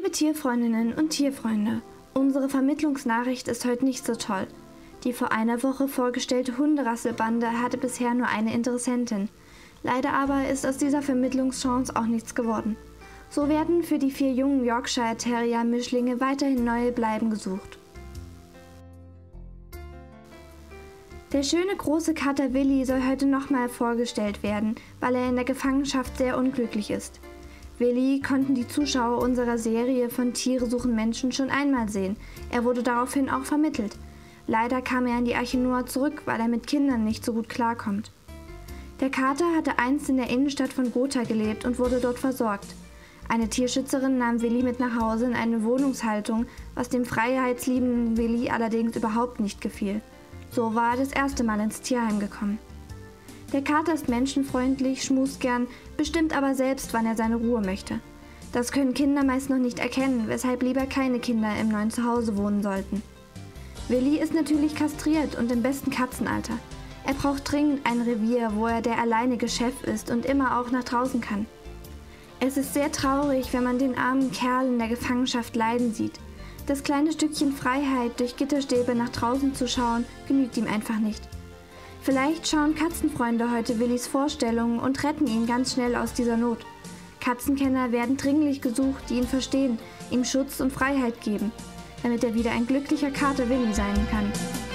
Liebe Tierfreundinnen und Tierfreunde, unsere Vermittlungsnachricht ist heute nicht so toll. Die vor einer Woche vorgestellte Hunderasselbande hatte bisher nur eine Interessentin. Leider aber ist aus dieser Vermittlungschance auch nichts geworden. So werden für die 4 jungen Yorkshire Terrier Mischlinge weiterhin neue Bleiben gesucht. Der schöne große Kater Willi soll heute nochmal vorgestellt werden, weil er in der Gefangenschaft sehr unglücklich ist. Willi konnten die Zuschauer unserer Serie von Tiere suchen Menschen schon einmal sehen. Er wurde daraufhin auch vermittelt. Leider kam er in die Arche Noah zurück, weil er mit Kindern nicht so gut klarkommt. Der Kater hatte einst in der Innenstadt von Gotha gelebt und wurde dort versorgt. Eine Tierschützerin nahm Willi mit nach Hause in eine Wohnungshaltung, was dem freiheitsliebenden Willi allerdings überhaupt nicht gefiel. So war er das erste Mal ins Tierheim gekommen. Der Kater ist menschenfreundlich, schmust gern, bestimmt aber selbst, wann er seine Ruhe möchte. Das können Kinder meist noch nicht erkennen, weshalb lieber keine Kinder im neuen Zuhause wohnen sollten. Willi ist natürlich kastriert und im besten Katzenalter. Er braucht dringend ein Revier, wo er der alleinige Chef ist und immer auch nach draußen kann. Es ist sehr traurig, wenn man den armen Kerl in der Gefangenschaft leiden sieht. Das kleine Stückchen Freiheit, durch Gitterstäbe nach draußen zu schauen, genügt ihm einfach nicht. Vielleicht schauen Katzenfreunde heute Willis Vorstellungen und retten ihn ganz schnell aus dieser Not. Katzenkenner werden dringlich gesucht, die ihn verstehen, ihm Schutz und Freiheit geben, damit er wieder ein glücklicher Kater Willi sein kann.